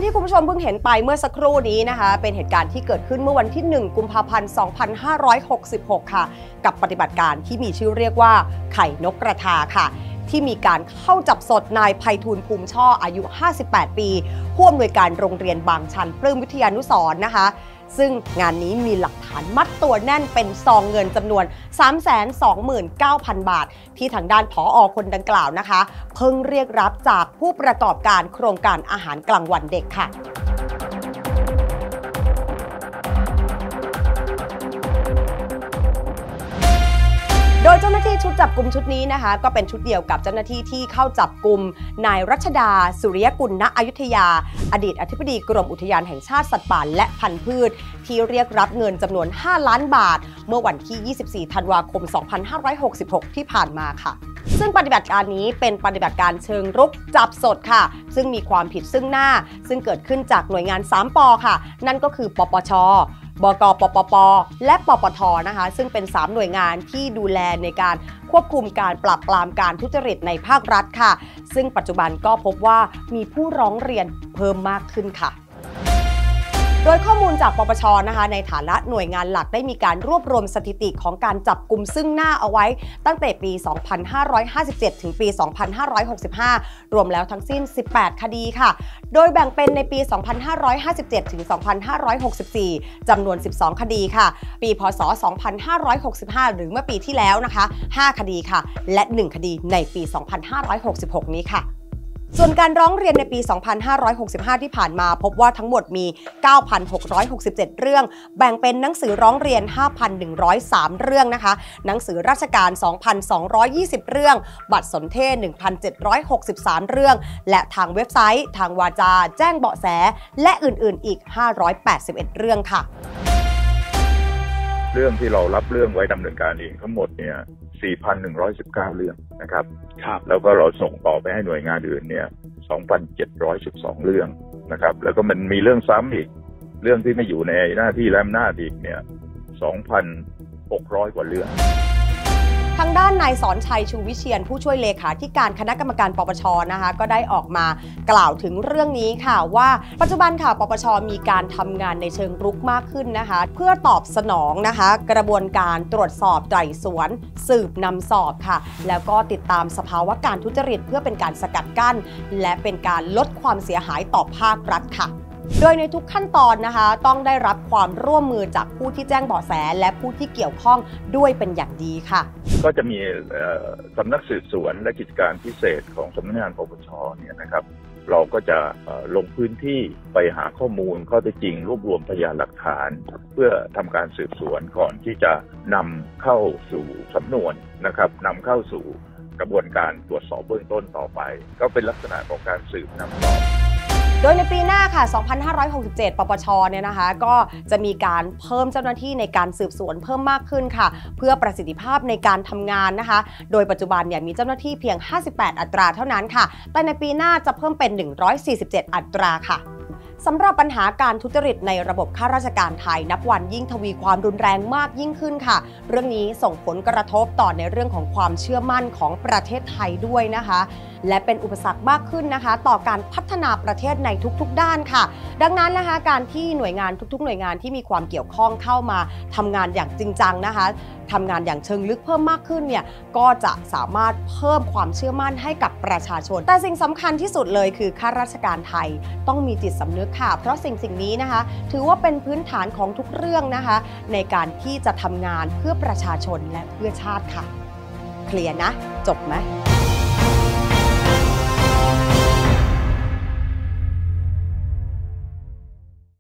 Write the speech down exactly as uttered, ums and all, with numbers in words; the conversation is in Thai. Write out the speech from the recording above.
ที่คุณผู้ชมเพิ่งเห็นไปเมื่อสักครู่นี้นะคะเป็นเหตุการณ์ที่เกิดขึ้นเมื่อวันที่หนึ่งกุมภาพันธ์สองพันห้าร้อยหกสิบหกค่ะกับปฏิบัติการที่มีชื่อเรียกว่าไข่นกกระทาค่ะที่มีการเข้าจับสดนายไพฑูรย์ภูมิช่ออายุห้าสิบแปดปีผู้อำนวยการโรงเรียนบางชันปลื้มวิทยานุสรณ์นะคะซึ่งงานนี้มีหลักฐานมัดตัวแน่นเป็นซองเงินจำนวน สามแสนสองหมื่นเก้าพัน บาทที่ทางด้านผอ.คนดังกล่าวนะคะเพิ่งเรียกรับจากผู้ประกอบการโครงการอาหารกลางวันเด็กค่ะโดยเจ้าหน้าที่ชุดจับกุมชุดนี้นะคะก็เป็นชุดเดียวกับเจ้าหน้าที่ที่เข้าจับกุมนายรัชดาสุริยกุลณอยุธยาอดีตอธิบดีกรมอุทยานแห่งชาติสัตว์ป่าและพันธุ์พืชที่เรียกรับเงินจำนวนห้าล้านบาทเมื่อวันที่ยี่สิบสี่ธันวาคมสองพันห้าร้อยหกสิบหกที่ผ่านมาค่ะซึ่งปฏิบัติการนี้เป็นปฏิบัติการเชิงรุกจับสดค่ะซึ่งมีความผิดซึ่งหน้าซึ่งเกิดขึ้นจากหน่วยงานสามปค่ะนั่นก็คือปปชบก.ปปป.และปปท.นะคะซึ่งเป็นสามหน่วยงานที่ดูแลในการควบคุมการปราบปรามการทุจริตในภาครัฐค่ะซึ่งปัจจุบันก็พบว่ามีผู้ร้องเรียนเพิ่มมากขึ้นค่ะโดยข้อมูลจากปปช.นะคะในฐานะหน่วยงานหลักได้มีการรวบรวมสถิติของการจับกุมซึ่งหน้าเอาไว้ตั้งแต่ปี สองพันห้าร้อยห้าสิบเจ็ด ถึงปี สองพันห้าร้อยหกสิบห้า รวมแล้วทั้งสิ้น สิบแปด คดีค่ะโดยแบ่งเป็นในปี สองพันห้าร้อยห้าสิบเจ็ด ถึง สองพันห้าร้อยหกสิบสี่ จำนวน สิบสอง คดีค่ะปีพ.ศ. สองพันห้าร้อยหกสิบห้า หรือเมื่อปีที่แล้วนะคะห้าคดีค่ะและหนึ่งคดีในปี สองพันห้าร้อยหกสิบหก นี้ค่ะส่วนการร้องเรียนในปี สองพันห้าร้อยหกสิบห้า ที่ผ่านมาพบว่าทั้งหมดมี เก้าพันหกร้อยหกสิบเจ็ด เรื่องแบ่งเป็นหนังสือร้องเรียน ห้าพันหนึ่งร้อยสาม เรื่องนะคะหนังสือราชการ สองพันสองร้อยยี่สิบ เรื่องบัตรสนเทศ หนึ่งพันเจ็ดร้อยหกสิบสาม เรื่องและทางเว็บไซต์ทางวาจาแจ้งเบาะแสและอื่นๆอีกห้าร้อยแปดสิบเอ็ดเรื่องค่ะเรื่องที่เรารับเรื่องไว้ดำเนินการเองทั้งหมดเนี่ย สี่พันหนึ่งร้อยสิบเก้า เรื่องนะครับครับแล้วก็เราส่งต่อไปให้หน่วยงานอื่นเนี่ย สองพันเจ็ดร้อยสิบสอง เรื่องนะครับแล้วก็มันมีเรื่องซ้ำอีกเรื่องที่ไม่อยู่ในหน้าที่และอำนาจอีกเนี่ย สองพันหกร้อย กว่าเรื่องทางด้านนายสอนชัยชูวิเชียรผู้ช่วยเลขาธิการคณะกรรมการปปชนะคะก็ได้ออกมากล่าวถึงเรื่องนี้ค่ะว่าปัจจุบันค่ะปปชมีการทำงานในเชิงรุกมากขึ้นนะคะเพื่อตอบสนองนะคะกระบวนการตรวจสอบไต่สวนสืบนำสอบค่ะแล้วก็ติดตามสภาวะการทุจริตเพื่อเป็นการสกัดกั้นและเป็นการลดความเสียหายต่อภาครัฐค่ะโดยในทุกขั้นตอนนะคะต้องได้รับความร่วมมือจากผู้ที่แจ้งเบาะแสและผู้ที่เกี่ยวข้องด้วยเป็นอย่างดีค่ะก็จะมีสำนักสืบสวนและกิจการพิเศษของสำนักงานปปชเนี่ยนะครับเราก็จะลงพื้นที่ไปหาข้อมูลข้อเท็จจริงรวบรวมพยานหลักฐานเพื่อทำการสืบสวนก่อนที่จะนำเข้าสู่สำนวนนะครับนำเข้าสู่กระบวนการตรวจสอบเบื้องต้นต่อไปก็เป็นลักษณะของการสืบนำสอบโดยในปีหน้าค่ะ สองพันห้าร้อยหกสิบเจ็ด ปปช เนี่ยนะคะก็จะมีการเพิ่มเจ้าหน้าที่ในการสืบสวนเพิ่มมากขึ้นค่ะเพื่อประสิทธิภาพในการทำงานนะคะโดยปัจจุบันเนี่ยมีเจ้าหน้าที่เพียงห้าสิบแปดอัตราเท่านั้นค่ะแต่ในปีหน้าจะเพิ่มเป็นหนึ่งร้อยสี่สิบเจ็ดอัตราค่ะสำหรับปัญหาการทุจริตในระบบข้าราชการไทยนับวันยิ่งทวีความรุนแรงมากยิ่งขึ้นค่ะเรื่องนี้ส่งผลกระทบต่อในเรื่องของความเชื่อมั่นของประเทศไทยด้วยนะคะและเป็นอุปสรรคมากขึ้นนะคะต่อการพัฒนาประเทศในทุกๆด้านค่ะดังนั้นนะคะการที่หน่วยงานทุกๆหน่วยงานที่มีความเกี่ยวข้องเข้ามาทำงานอย่างจริงจังนะคะทำงานอย่างเชิงลึกเพิ่มมากขึ้นเนี่ยก็จะสามารถเพิ่มความเชื่อมั่นให้กับประชาชนแต่สิ่งสำคัญที่สุดเลยคือข้าราชการไทยต้องมีจิตสำนึกค่ะเพราะสิ่งสิ่งนี้นะคะถือว่าเป็นพื้นฐานของทุกเรื่องนะคะในการที่จะทำงานเพื่อประชาชนและเพื่อชาติค่ะเคลียร์นะจบไหม